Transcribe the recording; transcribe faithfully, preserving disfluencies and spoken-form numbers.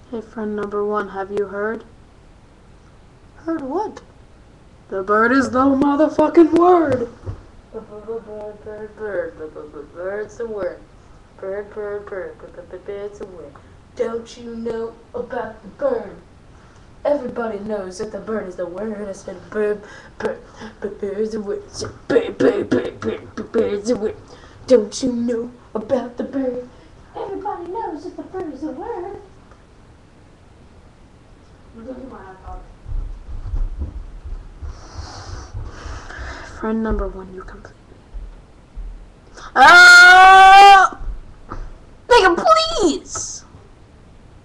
Hey, friend number one, have you heard? Heard what? The bird is the motherfucking word! Bird, bird, bird, bird, bird's the word. Bird, bird, bird, bird's the word. Don't you know about the bird? Everybody knows that the bird is the word. I said bird, bird, bird's the word. Bird, bird, bird, bird, bird's the word. Don't you know about the bird? Everybody knows that the bird is the word. Friend number one, you complete. Ah!